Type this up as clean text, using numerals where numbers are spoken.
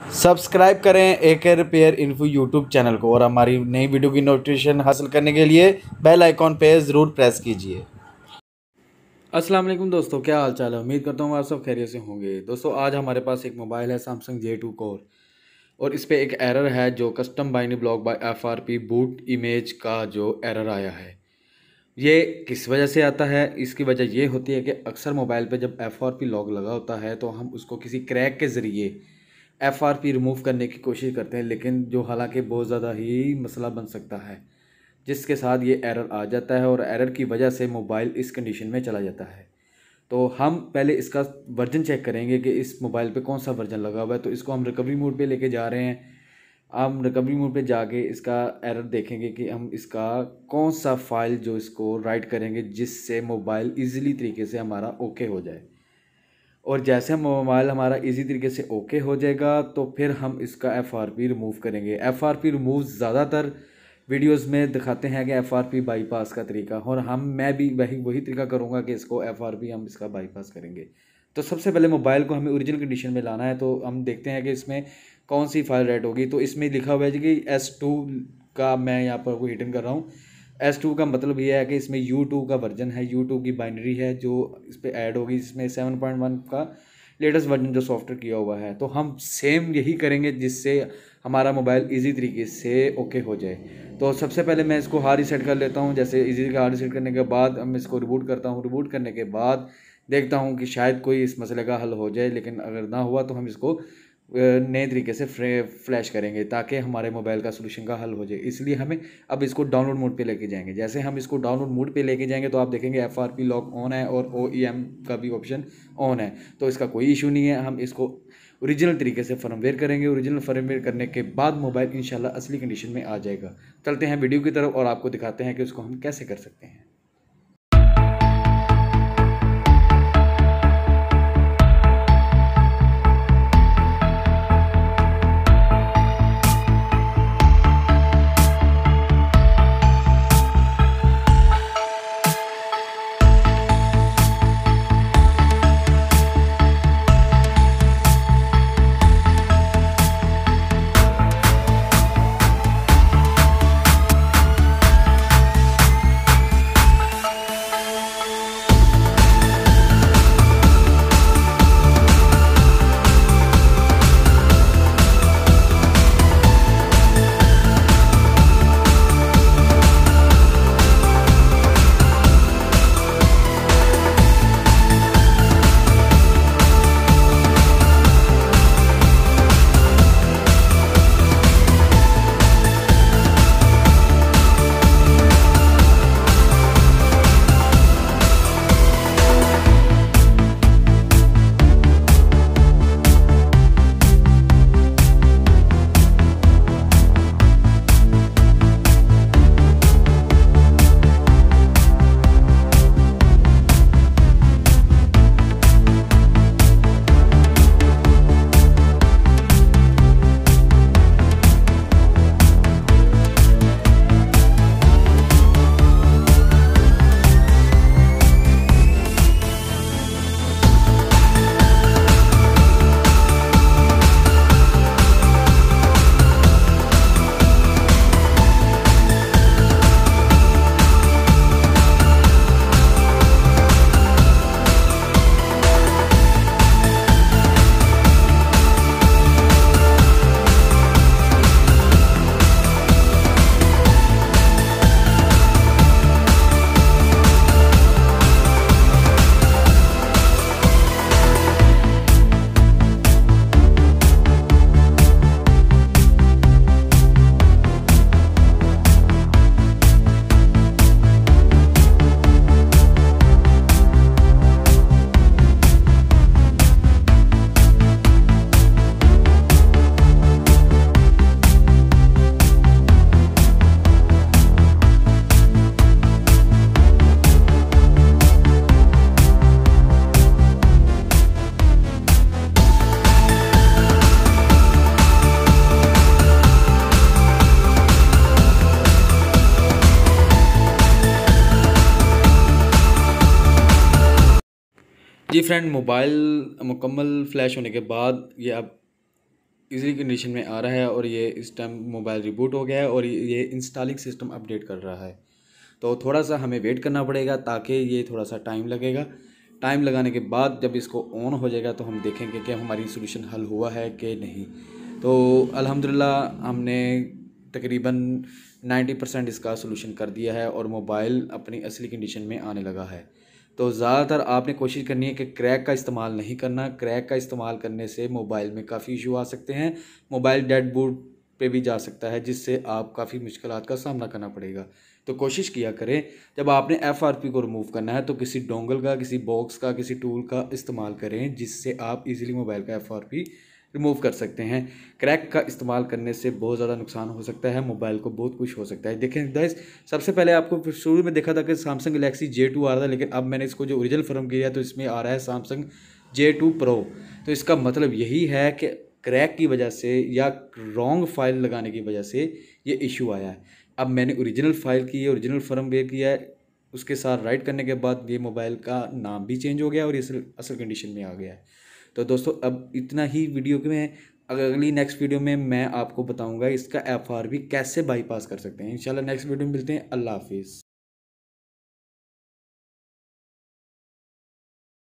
Subscribe करें AK repair info YouTube channel को और हमारी नई वीडियो की नोटिफिकेशन हासिल करने के लिए बेल आइकॉन पे ज़रूर प्रेस कीजिए। अस्सलाम वालेकुम दोस्तों, क्या हाल चाल है। उम्मीद करता हूँ आप सब खैरियत से होंगे। दोस्तों आज हमारे पास एक मोबाइल है सैमसंग J2 कोर और इस पर एक एरर है जो custom binary block by FRP boot image का जो एरर आया है। ये किस वजह से आता है? इसकी वजह ये होती है कि अक्सर मोबाइल पे जब FRP लॉक लगा होता है तो हम उसको किसी क्रैक के ज़रिए FRP रिमूव करने की कोशिश करते हैं, लेकिन जो हालांकि बहुत ज़्यादा ही मसला बन सकता है, जिसके साथ ये एरर आ जाता है और एरर की वजह से मोबाइल इस कंडीशन में चला जाता है। तो हम पहले इसका वर्जन चेक करेंगे कि इस मोबाइल पे कौन सा वर्जन लगा हुआ है। तो इसको हम रिकवरी मोड पे लेके जा रहे हैं। हम रिकवरी मोड पे जाके इसका एरर देखेंगे कि हम इसका कौन सा फाइल जो इसको राइट करेंगे जिससे मोबाइल इजीली तरीके से हमारा ओके हो जाए। और जैसे मोबाइल हमारा इजी तरीके से ओके हो जाएगा तो फिर हम इसका FRP रिमूव करेंगे। FRP रिमूव ज़्यादातर वीडियोस में दिखाते हैं कि FRP बाईपास का तरीका, और मैं भी वही तरीका करूँगा कि इसको FRP हम इसका बाईपास करेंगे। तो सबसे पहले मोबाइल को हमें ओरिजिनल कंडीशन में लाना है। तो हम देखते हैं कि इसमें कौन सी फाइल राइट होगी। तो इसमें लिखा हुआ है कि S2 का, मैं यहाँ पर हिडन कर रहा हूँ। S2 का मतलब ये है कि इसमें U2 का वर्जन है, U2 की बाइनरी है जो इस पर ऐड होगी। इसमें 7.1 का लेटेस्ट वर्जन जो सॉफ्टवेयर किया हुआ है। तो हम सेम यही करेंगे जिससे हमारा मोबाइल इजी तरीके से ओके हो जाए। तो सबसे पहले मैं इसको हार्ड रीसेट कर लेता हूँ। जैसे इजी का हार्ड रीसेट करने के बाद हम इसको रिबूट करता हूँ। रिबूट करने के बाद देखता हूँ कि शायद कोई इस मसले का हल हो जाए, लेकिन अगर ना हुआ तो हम इसको नए तरीके से फ्लैश करेंगे ताकि हमारे मोबाइल का सोल्यूशन का हल हो जाए। इसलिए हमें अब इसको डाउनलोड मोड पे लेके जाएंगे। जैसे हम इसको डाउनलोड मोड पे लेके जाएंगे तो आप देखेंगे FRP लॉक ऑन है और OEM का भी ऑप्शन ऑन है। तो इसका कोई इशू नहीं है। हम इसको ओरिजिनल तरीके से फर्मवेयर करेंगे। ओरिजिनल फर्मवेयर करने के बाद मोबाइल इंशाल्लाह असली कंडीशन में आ जाएगा। चलते हैं वीडियो की तरफ और आपको दिखाते हैं कि उसको हम कैसे कर सकते हैं। जी फ्रेंड, मोबाइल मुकम्मल फ्लैश होने के बाद ये अब इजीली कंडीशन में आ रहा है और ये इस टाइम मोबाइल रिबूट हो गया है और ये इंस्टॉलिंग सिस्टम अपडेट कर रहा है। तो थोड़ा सा हमें वेट करना पड़ेगा ताकि ये थोड़ा सा टाइम लगेगा। टाइम लगाने के बाद जब इसको ऑन हो जाएगा तो हम देखेंगे कि हमारी सोल्यूशन हल हुआ है कि नहीं। तो अल्हम्दुलिल्लाह हमने तकरीबन 90% इसका सोल्यूशन कर दिया है और मोबाइल अपनी असली कंडीशन में आने लगा है। तो ज़्यादातर आपने कोशिश करनी है कि क्रैक का इस्तेमाल नहीं करना। क्रैक का इस्तेमाल करने से मोबाइल में काफ़ी इशू आ सकते हैं। मोबाइल डेड बूट पे भी जा सकता है जिससे आप काफ़ी मुश्किलात का सामना करना पड़ेगा। तो कोशिश किया करें जब आपने एफआरपी को रिमूव करना है तो किसी डोंगल का, किसी बॉक्स का, किसी टूल का इस्तेमाल करें जिससे आप इजीली मोबाइल का एफआरपी रिमूव कर सकते हैं। क्रैक का इस्तेमाल करने से बहुत ज़्यादा नुकसान हो सकता है, मोबाइल को बहुत कुछ हो सकता है। देखें गाइस, सबसे पहले आपको शुरू में देखा था कि सैमसंग गैलेक्सी J2 आ रहा था, लेकिन अब मैंने इसको जो ओरिजिनल फर्म किया है तो इसमें आ रहा है सैमसंग J2 Pro। तो इसका मतलब यही है कि क्रैक की वजह से या रॉन्ग फाइल लगाने की वजह से ये इशू आया है। अब मैंने ओरिजिनल फाइल की है, ओरिजिनल फर्मवेयर किया है, उसके साथ राइट करने के बाद ये मोबाइल का नाम भी चेंज हो गया और ये असल कंडीशन में आ गया है। तो दोस्तों अब इतना ही वीडियो में, अगली नेक्स्ट वीडियो में मैं आपको बताऊंगा इसका एफआरपी कैसे बाईपास कर सकते हैं। इंशाल्लाह नेक्स्ट वीडियो में मिलते हैं। अल्लाह हाफिज़।